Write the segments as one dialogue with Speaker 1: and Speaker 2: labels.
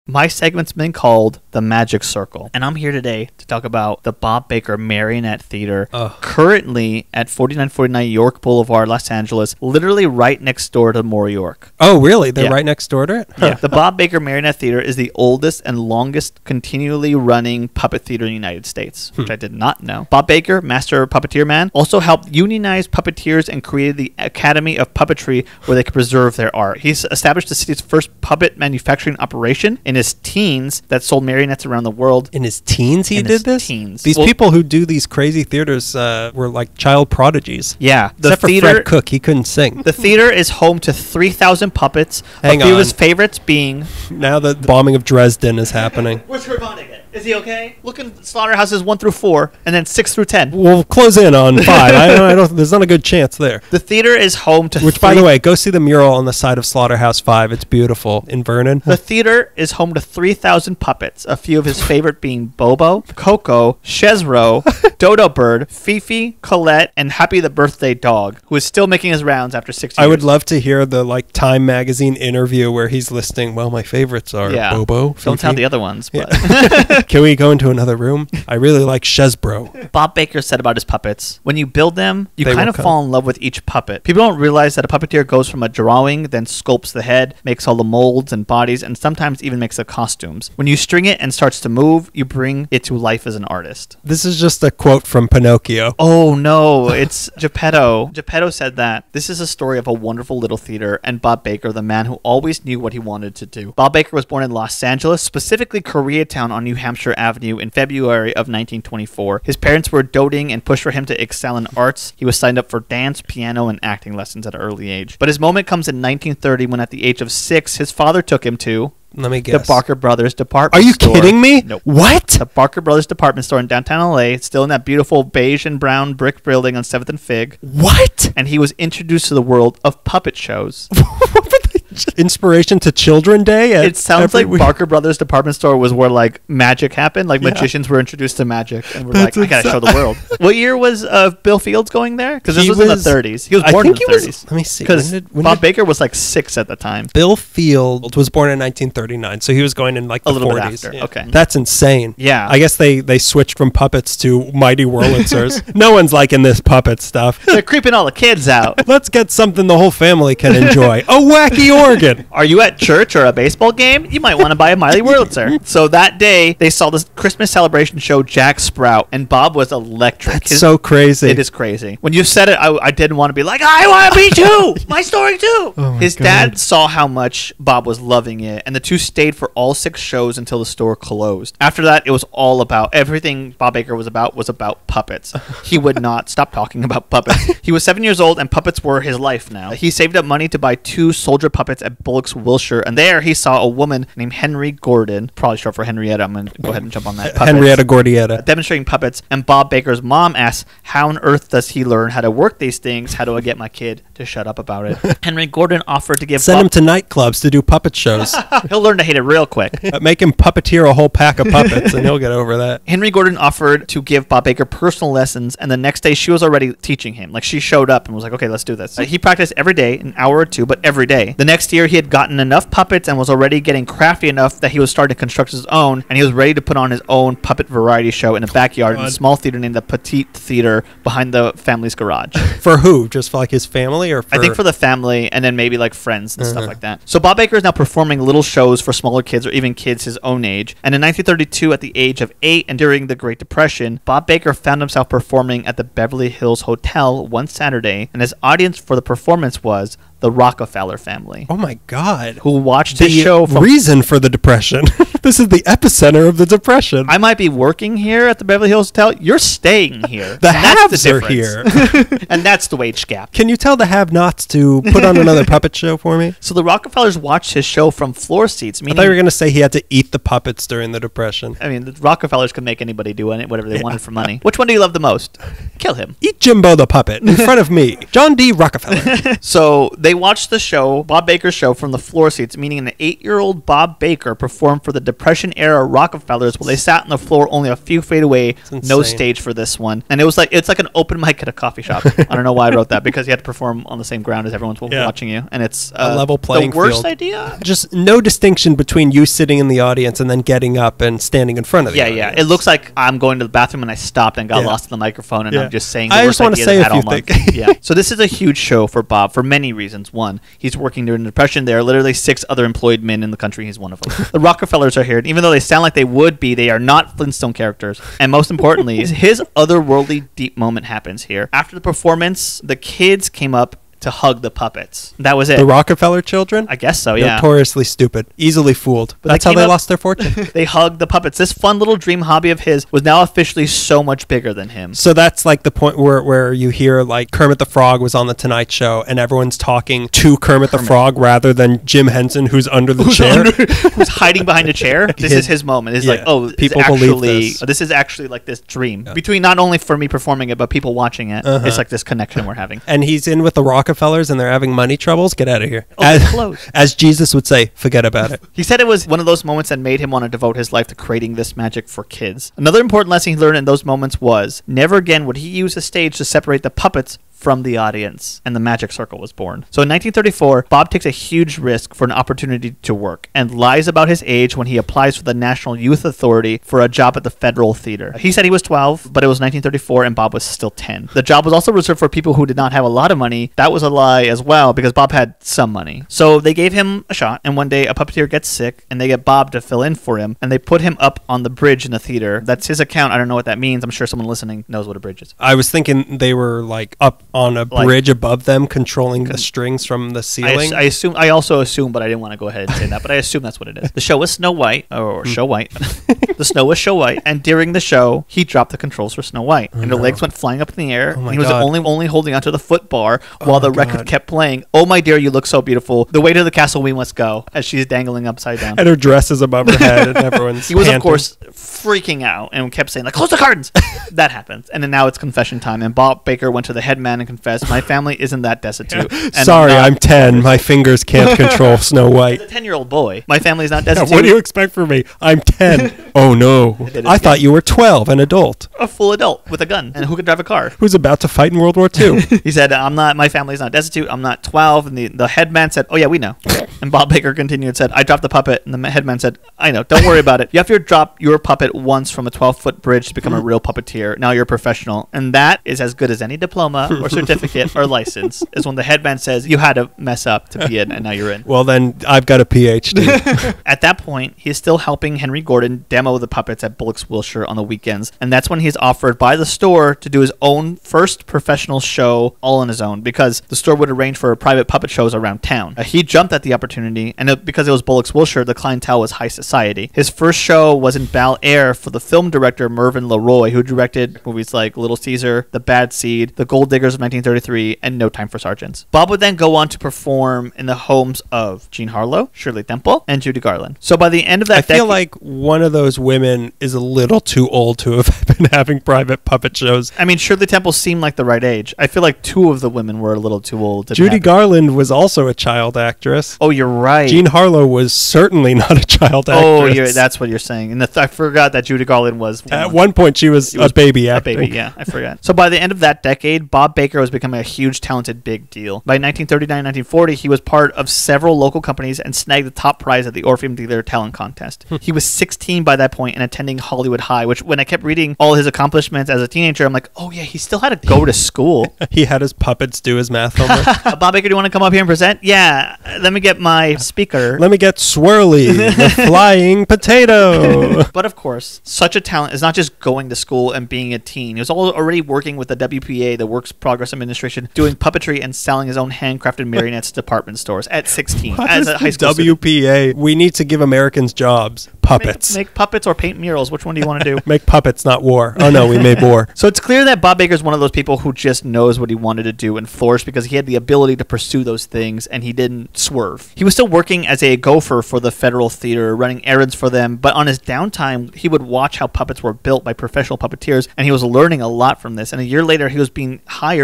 Speaker 1: My segment's been called The Magic Circle, and I'm here today to talk about the Bob Baker Marionette Theater, currently at 4949 York Boulevard, Los Angeles, literally right next door to More York.
Speaker 2: Oh, really? They're right next door to it?
Speaker 1: Yeah. The Bob Baker Marionette Theater is the oldest and longest continually running puppet theater in the United States, which I did not know. Bob Baker, master puppeteer man, also helped unionize puppeteers and created the Academy of Puppetry where they could preserve their art. He's established the city's first puppet manufacturing operation in his teens that sold marionettes around the world.
Speaker 2: In his teens he did this?
Speaker 1: Teens.
Speaker 2: These people who do these crazy theaters were like child prodigies.
Speaker 1: Yeah.
Speaker 2: Except for Fred Cook, he couldn't sing.
Speaker 1: The theater is home to 3,000 puppets. A few of his favorites being...
Speaker 2: Now the bombing of Dresden is happening.
Speaker 1: Where's Kurt Vonnegut? Is he okay? Look at slaughterhouses 1 through 4, and then 6 through 10.
Speaker 2: We'll close in on 5. I don't. There's not a good chance there.
Speaker 1: The theater is home to...
Speaker 2: Which, by the way, go see the mural on the side of Slaughterhouse 5. It's beautiful in Vernon.
Speaker 1: The theater is home to 3,000 puppets. A few of his favorite being Bobo, Coco, Chesro, Dodo Bird, Fifi, Colette, and Happy the Birthday Dog, who is still making his rounds after 6 years.
Speaker 2: I would love to hear the Time magazine interview where he's listing. Well, my favorites are Bobo. Fifi.
Speaker 1: Don't tell the other ones. But.
Speaker 2: Yeah. Can we go into another room? I really like Chesbro.
Speaker 1: Bob Baker said about his puppets, when you build them, you kind of fall in love with each puppet. People don't realize that a puppeteer goes from a drawing, then sculpts the head, makes all the molds and bodies, and sometimes even makes the costumes. When you string it and starts to move, you bring it to life as an artist.
Speaker 2: This is just a quote from Pinocchio.
Speaker 1: Oh, no, it's Geppetto. Geppetto said that. This is a story of a wonderful little theater and Bob Baker, the man who always knew what he wanted to do. Bob Baker was born in Los Angeles, specifically Koreatown on New Hampshire Avenue in February of 1924. His parents were doting and pushed for him to excel in arts. He was signed up for dance, piano, and acting lessons at an early age. But his moment comes in 1930 when at the age of 6, his father took him to...
Speaker 2: Let me guess.
Speaker 1: The Barker Brothers department store.
Speaker 2: Are you kidding me?
Speaker 1: Nope.
Speaker 2: What?
Speaker 1: The Barker Brothers department store in downtown LA, still in that beautiful beige and brown brick building on 7th and Fig.
Speaker 2: What?
Speaker 1: And he was introduced to the world of puppet shows.
Speaker 2: Inspiration to Children Day?
Speaker 1: It sounds like Barker Brothers department store was where magic happened. Magicians were introduced to magic and were I gotta show the world. What year was Bill Fields going there? Because this was in the 30s. He was born in the 30s.
Speaker 2: Let me see.
Speaker 1: Because Bob Baker was 6 at the time.
Speaker 2: Bill Fields was born in 1939, so he was going in the
Speaker 1: a little
Speaker 2: 40s.
Speaker 1: Bit after. Yeah. Okay.
Speaker 2: That's insane.
Speaker 1: Yeah.
Speaker 2: I guess they switched from puppets to Mighty Wurlitzers. No one's liking this puppet stuff.
Speaker 1: They're creeping all the kids out.
Speaker 2: Let's get something the whole family can enjoy. A wacky organ.
Speaker 1: Are you at church or a baseball game? You might want to buy a Mighty Wurlitzer. So that day, they saw this Christmas celebration show, Jack Sprout, and Bob was electric.
Speaker 2: That's so crazy.
Speaker 1: It is crazy. When you said it, I didn't want to be like, I want to be too! My story too! His dad saw how much Bob was loving it, and the two stayed for all 6 shows until the store closed. After that, it was all about, everything Bob Baker was about puppets. He would not stop talking about puppets. He was 7 years old, and puppets were his life now. He saved up money to buy 2 soldier puppets at Bullock's, Wilshire, and there he saw a woman named Henry Gordon, probably short for Henrietta. I'm going to go ahead and jump on that. Puppets,
Speaker 2: Henrietta Gordietta.
Speaker 1: Demonstrating puppets, and Bob Baker's mom asks, how on earth does he learn how to work these things? How do I get my kid to shut up about it? Henry Gordon offered to give
Speaker 2: Send him to nightclubs to do puppet shows.
Speaker 1: He'll learn to hate it real quick.
Speaker 2: Make him puppeteer a whole pack of puppets, and he'll get over that.
Speaker 1: Henry Gordon offered to give Bob Baker personal lessons, and the next day she was already teaching him. She showed up and was like, okay, let's do this. He practiced every day, an hour or 2, but every day. The next year, he had gotten enough puppets and was already getting crafty enough that he was starting to construct his own, and he was ready to put on his own puppet variety show in a backyard in a small theater named the Petite Theater behind the family's garage.
Speaker 2: For who? Just for his family? Or
Speaker 1: I think for the family, and then maybe friends and stuff like that. So Bob Baker is now performing little shows for smaller kids or even kids his own age. And in 1932, at the age of 8 and during the Great Depression, Bob Baker found himself performing at the Beverly Hills Hotel one Saturday, and his audience for the performance was the Rockefeller family.
Speaker 2: Oh my God.
Speaker 1: Who watched his show from...
Speaker 2: reason for the Depression. This is the epicenter of the Depression.
Speaker 1: I might be working here at the Beverly Hills Hotel. You're staying here.
Speaker 2: The haves are here.
Speaker 1: And that's the wage gap.
Speaker 2: Can you tell the have-nots to put on another puppet show for me?
Speaker 1: So the Rockefellers watched his show from floor seats.
Speaker 2: I thought you were going to say he had to eat the puppets during the Depression.
Speaker 1: I mean, the Rockefellers could make anybody do whatever they wanted for money. Which one do you love the most? Kill him.
Speaker 2: Eat Jimbo the puppet in front of me. John D. Rockefeller.
Speaker 1: So They watched the show, Bob Baker's show, from the floor seats, meaning an 8-year-old Bob Baker performed for the Depression-era Rockefellers while they sat on the floor only a few feet away. No stage for this one. And it's like an open mic at a coffee shop. I don't know why I wrote that, because you had to perform on the same ground as everyone's watching you. And it's
Speaker 2: a level playing
Speaker 1: the worst
Speaker 2: field.
Speaker 1: Idea.
Speaker 2: Just no distinction between you sitting in the audience and then getting up and standing in front of the audience.
Speaker 1: Yeah. It looks like I'm going to the bathroom and I stopped and got lost in the microphone, and I'm just saying the
Speaker 2: I
Speaker 1: worst
Speaker 2: just want to say a few things.
Speaker 1: Yeah. So this is a huge show for Bob for many reasons. One, he's working during the Depression. There are literally 6 other employed men in the country. He's one of them. The Rockefellers are here, and even though they sound like they would be, they are not Flintstone characters. And most importantly, his otherworldly deep moment happens here. After the performance, the kids came up to hug the puppets. That was it.
Speaker 2: The Rockefeller children?
Speaker 1: I guess so, yeah.
Speaker 2: Notoriously stupid. Easily fooled. But that's how they lost their fortune.
Speaker 1: They hugged the puppets. This fun little dream hobby of his was now officially so much bigger than him.
Speaker 2: So that's like the point where you hear like Kermit the Frog was on the Tonight Show and everyone's talking to Kermit the Frog rather than Jim Henson, who's under the chair.
Speaker 1: Who's hiding behind a chair. This is his moment. It's like, oh,
Speaker 2: people believe this.
Speaker 1: This is actually like this dream. Between not only for me performing it, but people watching it. It's like this connection we're having.
Speaker 2: And he's in with the Rockefellers and they're having money troubles. Get out of here.
Speaker 1: Close.
Speaker 2: As Jesus would say, forget about it.
Speaker 1: He said it was one of those moments that made him want to devote his life to creating this magic for kids. Another important lesson he learned in those moments was never again would he use a stage to separate the puppets from the audience, and the magic circle was born. So in 1934, Bob takes a huge risk for an opportunity to work and lies about his age when he applies for the National Youth Authority for a job at the Federal Theater. He said he was 12, but it was 1934 and Bob was still 10. The job was also reserved for people who did not have a lot of money. That was a lie as well, because Bob had some money. So they gave him a shot, and one day a puppeteer gets sick and they get Bob to fill in for him, and they put him up on the bridge in the theater. That's his account. I don't know what that means. I'm sure someone listening knows what a bridge is.
Speaker 2: I was thinking they were like up on a bridge above them, controlling the strings from the ceiling.
Speaker 1: I also assume, but I didn't want to go ahead and say that, but I assume that's what it is. The show was Snow White, or Show White. The snow was Show White, and during the show, he dropped the controls for Snow White, and her legs went flying up in the air. He was only holding onto the foot bar while the record kept playing. Oh my dear, you look so beautiful. The way to the castle we must go, as she's dangling upside down.
Speaker 2: And her dress is above her head, and everyone's
Speaker 1: He was, of course, freaking out, and kept saying, like, close the curtains! That happened. And then now it's confession time, and Bob Baker went to the head man and confessed, my family isn't that destitute.
Speaker 2: Sorry, I'm 10. My fingers can't control Snow White.
Speaker 1: He's a 10-year-old boy. My family's not destitute.
Speaker 2: What do you expect from me? I'm 10. Oh, no. I thought you were 12, an adult.
Speaker 1: A full adult with a gun and who could drive a car.
Speaker 2: Who's about to fight in World War II.
Speaker 1: He said, my family's not destitute. I'm not 12. And the head man said, oh, yeah, we know. And Bob Baker continued and said, I dropped the puppet. And the head man said, I know. Don't worry about it. You have to drop your puppet once from a 12-foot bridge to become a real puppeteer. Now you're a professional. And that is as good as any diploma or certificate or license, is when the headman says you had to mess up to be in, and now you're in.
Speaker 2: Well, then I've got a PhD.
Speaker 1: At that point, he's still helping Henry Gordon demo the puppets at Bullock's Wilshire on the weekends, and that's when he's offered by the store to do his own first professional show all on his own, because the store would arrange for private puppet shows around town. He jumped at the opportunity, and because it was Bullock's Wilshire, the clientele was high society. His first show was in Bel Air for the film director Mervyn LeRoy, who directed movies like Little Caesar, The Bad Seed, The Gold Diggers of 1933, and No Time for Sergeants. Bob would then go on to perform in the homes of Jean Harlow, Shirley Temple, and Judy Garland. So by the end of that
Speaker 2: I feel like one of those women is a little too old to have been having private puppet shows.
Speaker 1: I mean, Shirley Temple seemed like the right age. I feel like 2 of the women were a little too old.
Speaker 2: Judy Garland was also a child actress.
Speaker 1: Oh, you're right.
Speaker 2: Jean Harlow was certainly not a child actress.
Speaker 1: Oh, that's what you're saying. And I forgot that Judy Garland was...
Speaker 2: At one point, she was a baby acting.
Speaker 1: A baby, yeah, I forgot. So by the end of that decade, Bob Baker was becoming a huge, talented, big deal. By 1939-1940, he was part of several local companies and snagged the top prize at the Orpheum Theater Talent Contest. He was 16 by that point and attending Hollywood High, which when I kept reading all his accomplishments as a teenager, I'm like, oh yeah, he still had to go to school.
Speaker 2: He had his puppets do his math homework.
Speaker 1: Bob Baker, do you want to come up here and present? Yeah, let me get my speaker.
Speaker 2: Let me get Swirly, the flying potato.
Speaker 1: But of course, such a talent is not just going to school and being a teen. He was already working with the WPA, the Works Progress Administration, doing puppetry and selling his own handcrafted marionettes to department stores at 16 as a high school
Speaker 2: WPA. We need to give Americans jobs. Puppets.
Speaker 1: Make puppets or paint murals. Which one do you want to do?
Speaker 2: Make puppets, not war. Oh no, we made war.
Speaker 1: So it's clear that Bob Baker is one of those people who just knows what he wanted to do and flourished because he had the ability to pursue those things and he didn't swerve. He was still working as a gopher for the Federal Theater, running errands for them, but on his downtime, he would watch how puppets were built by professional puppeteers, and he was learning a lot from this. And a year later, he was being hired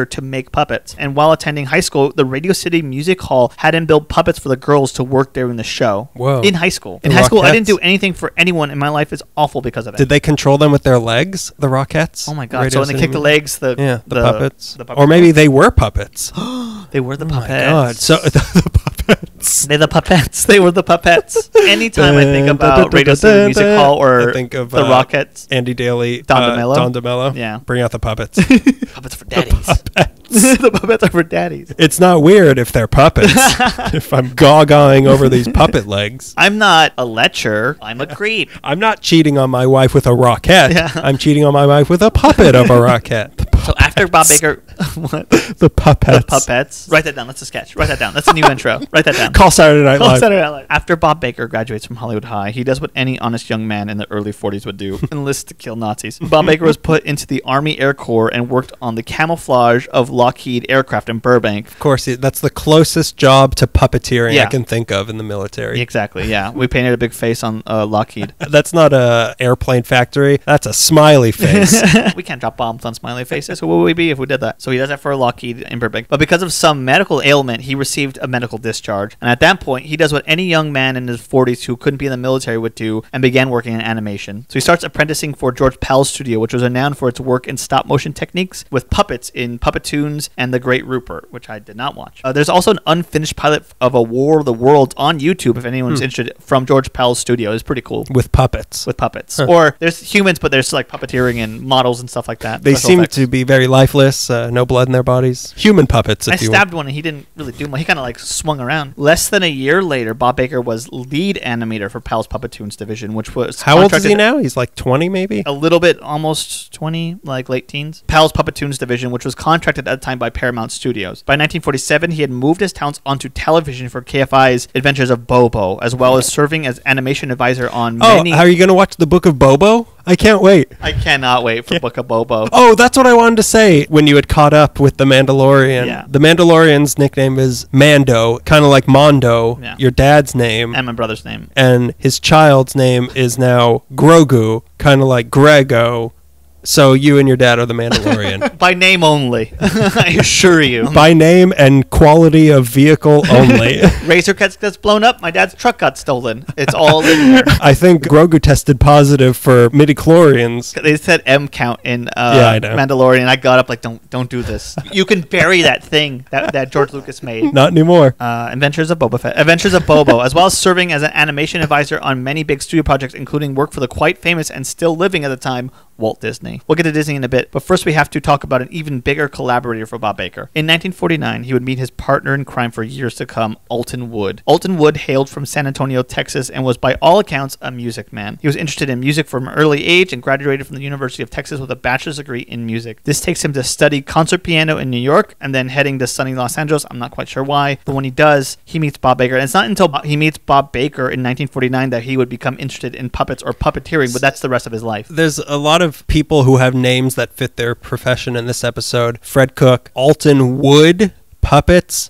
Speaker 1: theater to make puppets. And while attending high school, the Radio City Music Hall had him build puppets for the girls to work during the show.
Speaker 2: Whoa.
Speaker 1: In high school. In
Speaker 2: The
Speaker 1: high school, I
Speaker 2: Rockettes?
Speaker 1: didn't do anything for anyone, and my life is awful because of it.
Speaker 2: Did they control them with their legs, the Rockettes?
Speaker 1: Oh my god!
Speaker 2: Radio
Speaker 1: So when they
Speaker 2: City
Speaker 1: kick the legs,
Speaker 2: the puppets.
Speaker 1: the puppets.
Speaker 2: Or maybe they were puppets.
Speaker 1: They were the
Speaker 2: Oh
Speaker 1: puppets.
Speaker 2: my god. So the puppets.
Speaker 1: They're the puppets. They were the puppets. Anytime I think about Radio City Music Hall or
Speaker 2: I think of
Speaker 1: the Rockettes,
Speaker 2: Andy Daly,
Speaker 1: Don DeMello.
Speaker 2: Don DeMello.
Speaker 1: Yeah.
Speaker 2: Bring out the puppets.
Speaker 1: puppets for daddies. The puppets are for daddies.
Speaker 2: It's not weird if they're puppets. If I'm gaw-gawing over these puppet legs.
Speaker 1: I'm not a lecher. I'm a creep.
Speaker 2: I'm not cheating on my wife with a rocket.
Speaker 1: Yeah.
Speaker 2: I'm cheating on my wife with a puppet of a rocket.
Speaker 1: So after Bob Baker, what?
Speaker 2: The puppets.
Speaker 1: The puppets. Write that down. That's a sketch. Write that down. That's a new intro. Write that down.
Speaker 2: Call Saturday Night
Speaker 1: Call
Speaker 2: Live.
Speaker 1: Saturday Night Live. After Bob Baker graduates from Hollywood High, he does what any honest young man in the early 40s would do: enlist to kill Nazis. Bob Baker was put into the Army Air Corps and worked on the camouflage of Lockheed aircraft in Burbank.
Speaker 2: Of course, that's the closest job to puppeteering
Speaker 1: Yeah.
Speaker 2: I can think of in the military.
Speaker 1: Exactly. Yeah, we painted a big face on Lockheed.
Speaker 2: That's not a airplane factory. That's a smiley face.
Speaker 1: We can't drop bombs on smiley faces. Who would we be if we did that? So he does that for Lockheed in Burbank. But because of some medical ailment, he received a medical discharge. And at that point, he does what any young man in his 40s who couldn't be in the military would do and began working in animation. So he starts apprenticing for George Pell's studio, which was renowned for its work in stop motion techniques with puppets in Puppetoons and The Great Rupert, which I did not watch. There's also an unfinished pilot of A War of the Worlds on YouTube if anyone's interested, from George Pell's studio. It's pretty cool.
Speaker 2: With puppets.
Speaker 1: With puppets. Or there's humans, but there's like puppeteering and models and stuff like that.
Speaker 2: They
Speaker 1: Special
Speaker 2: seem
Speaker 1: effects.
Speaker 2: to be very lifeless, no blood in their bodies. Human puppets,
Speaker 1: I
Speaker 2: if you will.
Speaker 1: stabbed one and he didn't really do much. He kind of like swung around. Less than a year later, Bob Baker was lead animator for Pal's Puppetoons division, which was
Speaker 2: How old is
Speaker 1: contracted
Speaker 2: he now? He's like 20 maybe?
Speaker 1: a little bit, almost 20, like late teens. Pal's Puppetoons division, which was contracted at the time by Paramount Studios. By 1947, he had moved his talents onto television for KFI's Adventures of Bobo, as well as serving as animation advisor on many...
Speaker 2: Oh, are you going to watch the Book of Bobo? I can't wait.
Speaker 1: I cannot wait for Book of Bobo.
Speaker 2: Oh, that's what I wanted to say when you had caught up with The Mandalorian.
Speaker 1: Yeah.
Speaker 2: The Mandalorian's nickname is Mando, kind of like Mondo,
Speaker 1: Yeah.
Speaker 2: your dad's name.
Speaker 1: And my brother's name.
Speaker 2: And his child's name is now Grogu, kind of like Grego. So you and your dad are the Mandalorian.
Speaker 1: By name only. I assure you.
Speaker 2: By name and quality of vehicle only.
Speaker 1: Razor gets blown up. My dad's truck got stolen. It's all in there.
Speaker 2: I think Grogu tested positive for midichlorians.
Speaker 1: They said M count in
Speaker 2: I know.
Speaker 1: Mandalorian. I got up like, don't do this. You can bury that thing that George Lucas made.
Speaker 2: Not anymore.
Speaker 1: Adventures of Boba Fett. Adventures of Bobo, as well as serving as an animation advisor on many big studio projects, including work for the quite famous and still living at the time, Walt Disney. We'll get to Disney in a bit, but first we have to talk about an even bigger collaborator for Bob Baker. In 1949, he would meet his partner in crime for years to come, Alton Wood. Alton Wood hailed from San Antonio, Texas, and was by all accounts a music man. He was interested in music from an early age and graduated from the University of Texas with a bachelor's degree in music. This takes him to study concert piano in New York and then heading to sunny Los Angeles. I'm not quite sure why, but when he does, he meets Bob Baker. And it's not until he meets Bob Baker in 1949 that he would become interested in puppets or puppeteering, but that's the rest of his life.
Speaker 2: There's a lot of people who have names that fit their profession in this episode. Fred Cook, Alton Wood, puppets.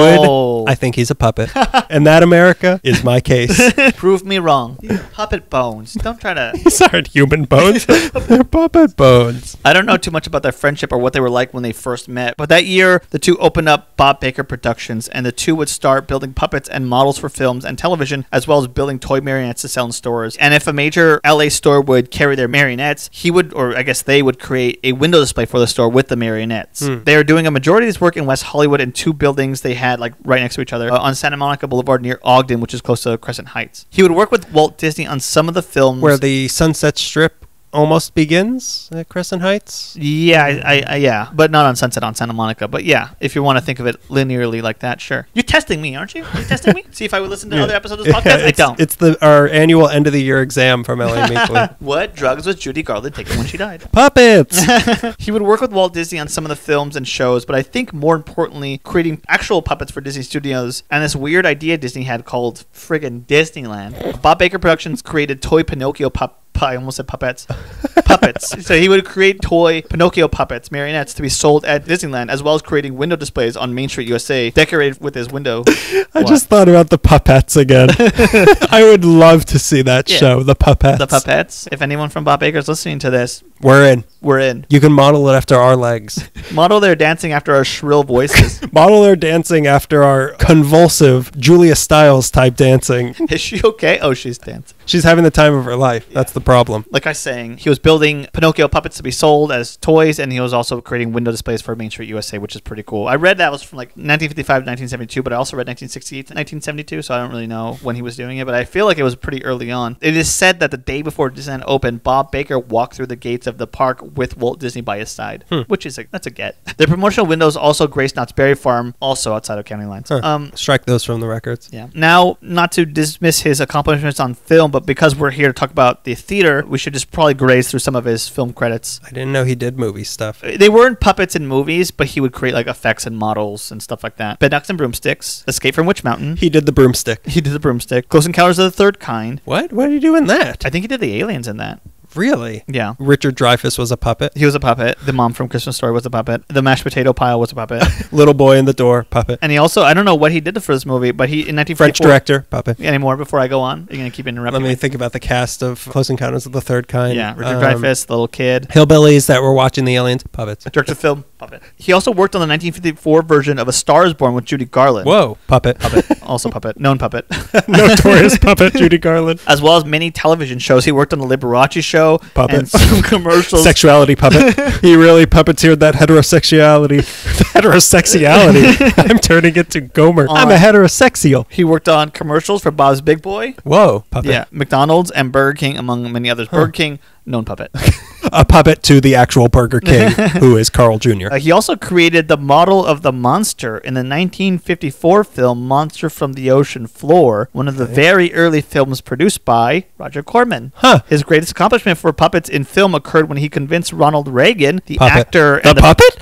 Speaker 1: Oh.
Speaker 2: Wood. I think he's a puppet. And that, America, is my case.
Speaker 1: Prove me wrong. Puppet bones. Don't try to...
Speaker 2: These aren't human bones. They're puppet bones.
Speaker 1: I don't know too much about their friendship or what they were like when they first met, but that year, the two opened up Bob Baker Productions, and the two would start building puppets and models for films and television, as well as building toy marionettes to sell in stores. And if a major LA store would carry their marionettes, he would, or I guess they would, create a window display for the store with the marionettes. They are doing a majority of this work in West Hollywood in two buildings they had like right next to each other on Santa Monica Boulevard near Ogden, which is close to Crescent Heights. He would work with Walt Disney on some of the films
Speaker 2: Where the Sunset Strip almost begins at Crescent Heights.
Speaker 1: Yeah, yeah, but not on Sunset on Santa Monica. But yeah, if you want to think of it linearly like that, sure. You're testing me, aren't you? You're testing me? See if I would listen to other episodes of this podcast? I don't.
Speaker 2: It's our annual end of the year exam from L.A. Meekley.
Speaker 1: What drugs was Judy Garland taking when she died?
Speaker 2: Puppets.
Speaker 1: He would work with Walt Disney on some of the films and shows, but I think more importantly, creating actual puppets for Disney Studios and this weird idea Disney had called friggin' Disneyland. Bob Baker Productions created toy Pinocchio I almost said puppets. Puppets. So he would create toy Pinocchio puppets, marionettes, to be sold at Disneyland, as well as creating window displays on Main Street, USA, decorated with his window.
Speaker 2: I just thought about the puppets again. I would love to see that show, the puppets.
Speaker 1: The puppets. If anyone from Bob Baker is listening to this,
Speaker 2: We're in.
Speaker 1: We're in.
Speaker 2: You can model it after our legs.
Speaker 1: Model their dancing after our shrill voices.
Speaker 2: Model their dancing after our convulsive Julia Stiles type dancing.
Speaker 1: Is she okay? Oh, she's dancing.
Speaker 2: She's having the time of her life. Yeah. That's the problem.
Speaker 1: Like I was saying, he was building Pinocchio puppets to be sold as toys, and he was also creating window displays for Main Street USA, which is pretty cool. I read that was from like 1955 to 1972, but I also read 1968 to 1972, so I don't really know when he was doing it, but I feel like it was pretty early on. It is said that the day before Disneyland opened, Bob Baker walked through the gates of the park with Walt Disney by his side, which is that's a get. The promotional windows also graced Knott's Berry Farm, also outside of county lines.
Speaker 2: Strike those from the records.
Speaker 1: Yeah. Now, not to dismiss his accomplishments on film, but because we're here to talk about the theater, we should just probably graze through some of his film credits.
Speaker 2: I didn't know he did movie stuff.
Speaker 1: They weren't puppets in movies, but he would create like effects and models and stuff like that. Bedknobs and Broomsticks, Escape from Witch Mountain.
Speaker 2: He did the broomstick.
Speaker 1: Close Encounters of the Third Kind.
Speaker 2: What? What did he do in that?
Speaker 1: I think he did the aliens in that.
Speaker 2: Really?
Speaker 1: Yeah.
Speaker 2: Richard Dreyfuss was a puppet.
Speaker 1: He was a puppet. The mom from Christmas Story was a puppet. The mashed potato pile was a puppet.
Speaker 2: Little boy in the door, puppet.
Speaker 1: And he also, I don't know what he did for this movie, but he in 1944.
Speaker 2: French director, puppet.
Speaker 1: Any more before I go on? You're going to keep interrupting
Speaker 2: Let me think about the cast of Close Encounters of the Third Kind.
Speaker 1: Yeah, Richard Dreyfuss, the little kid.
Speaker 2: Hillbillies that were watching the aliens, puppets.
Speaker 1: Director of film, puppet. He also worked on the 1954 version of A Star is Born with Judy Garland.
Speaker 2: Whoa, puppet.
Speaker 1: Puppet. Also puppet. Known puppet.
Speaker 2: Notorious puppet, Judy Garland.
Speaker 1: As well as many television shows. He worked on The Liberace Show.
Speaker 2: Puppet.
Speaker 1: And some commercials.
Speaker 2: Sexuality puppet. He really puppeteered that heterosexuality. Heterosexuality. I'm turning it to Gomer. I'm a heterosexual.
Speaker 1: He worked on commercials for Bob's Big Boy.
Speaker 2: Whoa, puppet.
Speaker 1: Yeah, McDonald's and Burger King, among many others. Burger King, known puppet.
Speaker 2: A puppet to the actual Burger King, who is Carl Jr.
Speaker 1: He also created the model of the monster in the 1954 film Monster from the Ocean Floor, one of the very early films produced by Roger Corman. His greatest accomplishment for puppets in film occurred when he convinced Ronald Reagan, the actor and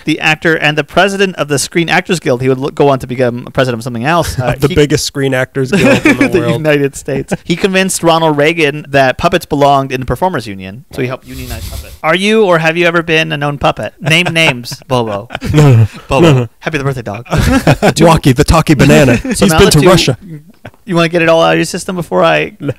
Speaker 1: the president of the Screen Actors Guild. He would go on to become president of something else.
Speaker 2: The biggest Screen Actors Guild in the world.
Speaker 1: United States. He convinced Ronald Reagan that puppets belonged in the Performers Union, so he helped unionize puppets. Are you or have you ever been a known puppet? Name names. Bobo. Bobo. Happy the birthday dog.
Speaker 2: Walkie, the talkie banana.
Speaker 1: So
Speaker 2: he's been to Russia.
Speaker 1: You want to get it all out of your system before I...
Speaker 2: No.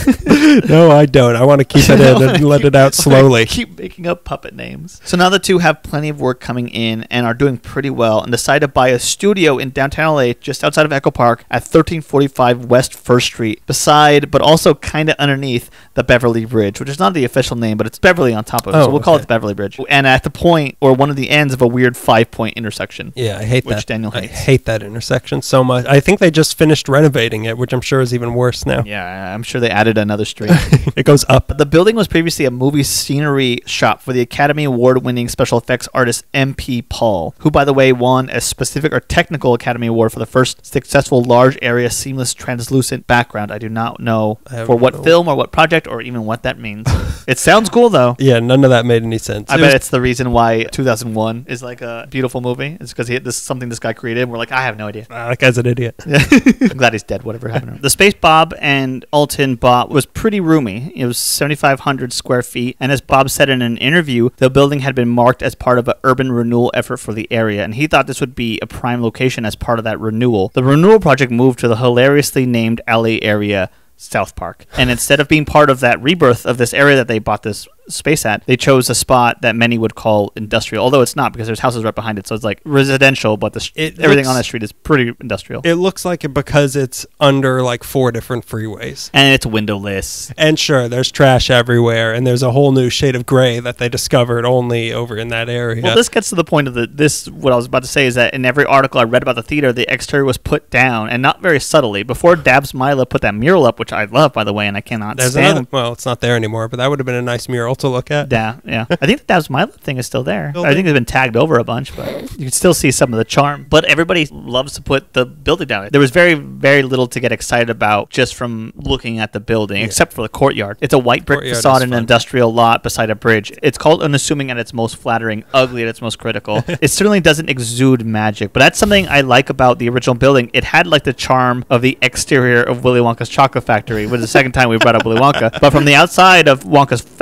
Speaker 2: No, I don't. I want to keep it in and let it out slowly.
Speaker 1: Keep making up puppet names. So now the two have plenty of work coming in and are doing pretty well and decide to buy a studio in downtown LA just outside of Echo Park at 1345 West 1st Street, beside, but also kind of underneath, the Beverly Bridge, which is not the official name, but it's Beverly on top of it. So we'll call it the Beverly Bridge. And at the point, or one of the ends of a weird 5-point intersection.
Speaker 2: Yeah, I hate that.
Speaker 1: Which Daniel hates.
Speaker 2: I hate that intersection so much. I think they just finished renovating it, which I'm sure is even worse now.
Speaker 1: Yeah, I'm sure they added another street.
Speaker 2: It goes up.
Speaker 1: The building was previously a movie scenery shop for the Academy Award-winning special effects artist M.P. Paul, who, by the way, won a specific or technical Academy Award for the first successful large-area seamless translucent background. I do not know for what film or what project or even what that means. It sounds cool, though.
Speaker 2: Yeah, none of that made any sense.
Speaker 1: I bet it's the reason why 2001 is like a beautiful movie. It's because this is something this guy created. And we're like, I have no idea.
Speaker 2: That guy's an idiot.
Speaker 1: I'm glad he's dead, whatever happened to him. The space Bob and Alton bought was pretty roomy. It was 7,500 square feet. And as Bob said in an interview, the building had been marked as part of an urban renewal effort for the area. And he thought this would be a prime location as part of that renewal. The renewal project moved to the hilariously named LA area, South Park. And instead of being part of that rebirth of this area that they bought this space at, they chose a spot that many would call industrial, although it's not because there's houses right behind it, so it's like residential, but everything on that street is pretty industrial.
Speaker 2: It looks like it because it's under like 4 different freeways.
Speaker 1: And it's windowless.
Speaker 2: And sure, there's trash everywhere, and there's a whole new shade of gray that they discovered only over in that area.
Speaker 1: Well, this gets to the point of what I was about to say is that in every article I read about the theater, the exterior was put down, and not very subtly. Before Dabs Mila put that mural up, which I love, by the way, and I cannot stand.
Speaker 2: Well, it's not there anymore, but that would have been a nice mural to look at.
Speaker 1: Yeah. I think the Dabs Mila thing is still there. I think it's been tagged over a bunch, but you can still see some of the charm. But everybody loves to put the building down. There was very, very little to get excited about just from looking at the building, except for the courtyard. It's a white brick facade in an industrial lot beside a bridge. It's called unassuming at its most flattering, ugly at its most critical. It certainly doesn't exude magic, but that's something I like about the original building. It had like the charm of the exterior of Willy Wonka's Chocolate Factory, which is the second time we brought up Willy Wonka. But from the outside of Wonka's factory, it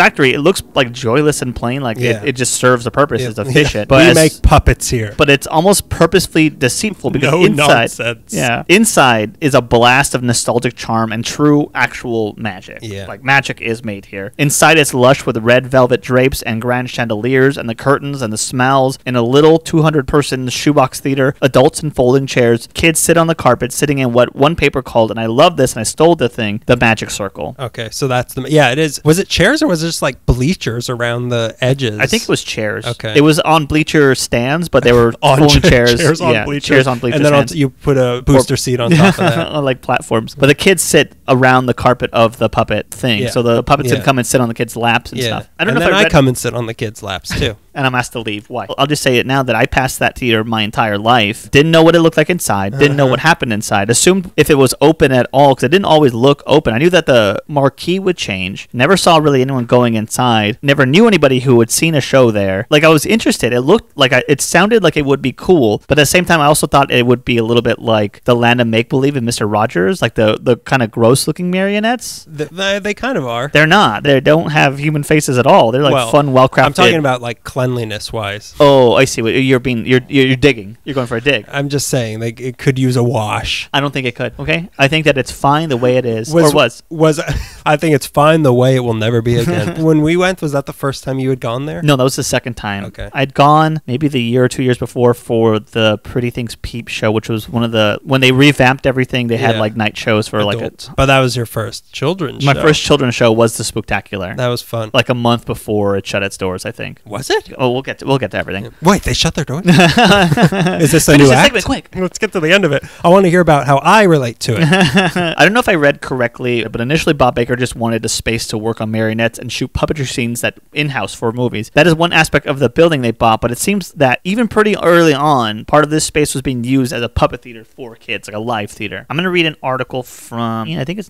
Speaker 1: looks like joyless and plain, like it just serves a purpose, it's efficient.
Speaker 2: But we make puppets here.
Speaker 1: But it's almost purposefully deceitful because
Speaker 2: nonsense.
Speaker 1: Inside is a blast of nostalgic charm and true actual magic.
Speaker 2: Yeah.
Speaker 1: Like magic is made here. Inside it's lush with red velvet drapes and grand chandeliers and the curtains and the smells in a little 200-person shoebox theater, adults in folding chairs, kids sit on the carpet sitting in what one paper called, and I love this and I stole the thing, the magic circle.
Speaker 2: Okay, so that's it is. Was it chairs or was it just like bleachers around the edges?
Speaker 1: I think it was chairs.
Speaker 2: Okay.
Speaker 1: It was on bleacher stands, but they were
Speaker 2: on
Speaker 1: chairs.
Speaker 2: Chairs on bleachers.
Speaker 1: Chairs on bleacher
Speaker 2: and then
Speaker 1: stands.
Speaker 2: you put a booster seat on top of that.
Speaker 1: Like platforms. But the kids sit around the carpet of the puppet thing. Yeah. So the puppets can come and sit on the kids' laps and stuff.
Speaker 2: I don't know if I come and sit on the kids' laps too.
Speaker 1: And I'm asked to leave. Why? I'll just say it now that I passed that theater my entire life. Didn't know what it looked like inside. Didn't know what happened inside. Assumed if it was open at all, because it didn't always look open. I knew that the marquee would change. Never saw really anyone going inside. Never knew anybody who had seen a show there. Like, I was interested. It looked like it sounded like it would be cool, but at the same time, I also thought it would be a little bit like the Land of Make-Believe in Mr. Rogers, like the kind of gross-looking marionettes.
Speaker 2: They kind of are.
Speaker 1: They're not. They don't have human faces at all. They're like fun, well-crafted. I'm
Speaker 2: talking about like cleanliness-wise.
Speaker 1: Oh, I see. You're digging. You're going for a dig.
Speaker 2: I'm just saying, like, it could use a wash.
Speaker 1: I don't think it could. Okay, I think that it's fine the way it is.
Speaker 2: Was I think it's fine the way it will never be again. When we went, was that the first time you had gone there?
Speaker 1: No, that was the second time.
Speaker 2: Okay,
Speaker 1: I'd gone maybe the year or 2 years before for the Pretty Things Peep show, which was when they revamped everything. They had like night shows for
Speaker 2: But that was your first children's show.
Speaker 1: My first children's show was the Spooktacular.
Speaker 2: That was fun.
Speaker 1: Like a month before it shut its doors, I think.
Speaker 2: Was it?
Speaker 1: Oh, we'll get to everything.
Speaker 2: Wait, they shut their doors? Is this a new act?
Speaker 1: Segment, quick.
Speaker 2: Let's get to the end of it. I want to hear about how I relate to it.
Speaker 1: I don't know if I read correctly, but initially Bob Baker just wanted a space to work on marionettes and shoot puppetry scenes that in-house for movies. That is one aspect of the building they bought, but it seems that even pretty early on, part of this space was being used as a puppet theater for kids, like a live theater. I'm going to read an article from, I think it's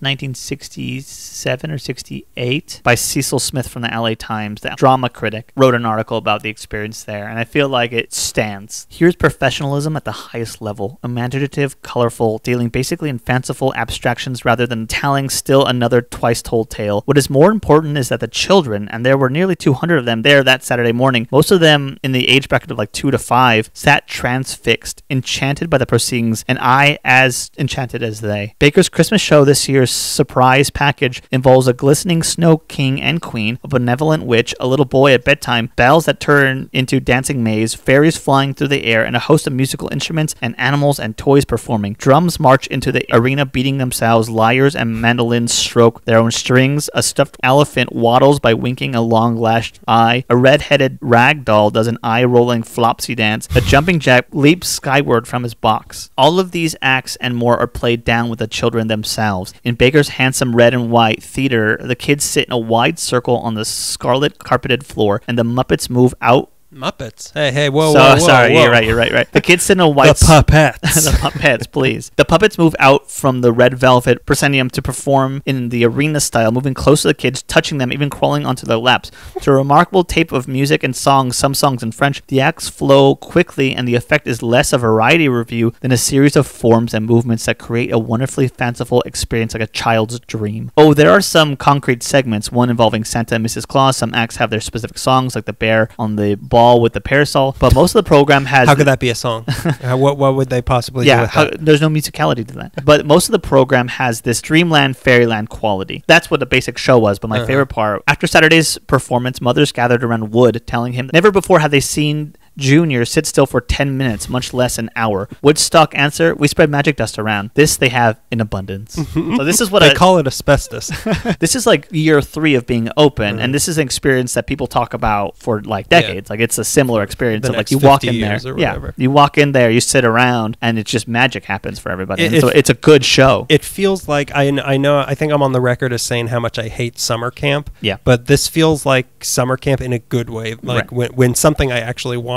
Speaker 1: 1967 or 68, by Cecil Smith from the LA Times. The drama critic wrote an article about the experience there, and I feel like it stands. Here's professionalism at the highest level, imaginative, colorful, dealing basically in fanciful abstractions rather than telling still another twice-told tale. What is more important is that the children, and there were nearly 200 of them there that Saturday morning, most of them in the age bracket of like 2 to 5, sat transfixed, enchanted by the proceedings, and I as enchanted as they. Baker's Christmas show this year's surprise package involves a glistening snow king and queen, a benevolent witch, a little boy at bedtime, bells that turn into dancing maze, fairies flying through the air, and a host of musical instruments and animals and toys performing. Drums march into the arena beating themselves, lyres and mandolins stroke their own strings, a stuffed elephant waddles by winking a long-lashed eye, a red-headed rag doll does an eye-rolling flopsy dance, a jumping jack leaps skyward from his box. All of these acts and more are played down with the children themselves. In Baker's handsome red and white theater, the kids sit in a wide circle on the scarlet carpeted floor, and the Muppets move out.
Speaker 2: Muppets. Hey, whoa.
Speaker 1: Sorry, you're right. The kids sit in a white...
Speaker 2: The puppets.
Speaker 1: The puppets, please. The puppets move out from the red velvet proscenium to perform in the arena style, moving close to the kids, touching them, even crawling onto their laps. To a remarkable tape of music and songs, some songs in French, the acts flow quickly, and the effect is less a variety review than a series of forms and movements that create a wonderfully fanciful experience like a child's dream. Oh, there are some concrete segments, one involving Santa and Mrs. Claus. Some acts have their specific songs, like the bear on the ball with the parasol, but most of the program has...
Speaker 2: How could that be a song? What would they possibly do with that?
Speaker 1: There's no musicality to that. But most of the program has this dreamland, fairyland quality. That's what the basic show was, but my favorite part, after Saturday's performance, mothers gathered around Wood, telling him never before had they seen Junior sit still for 10 minutes, much less an hour. Woodstock answer, we spread magic dust around. This they have in abundance. So this is what
Speaker 2: they call it asbestos.
Speaker 1: This is like year 3 of being open, and this is an experience that people talk about for like decades. Like it's a similar experience of like you walk in there. You walk in there, you sit around, and it's just magic happens for everybody. So it's a good show.
Speaker 2: It feels like I think I'm on the record as saying how much I hate summer camp.
Speaker 1: Yeah.
Speaker 2: But this feels like summer camp in a good way. Like when something I actually wanted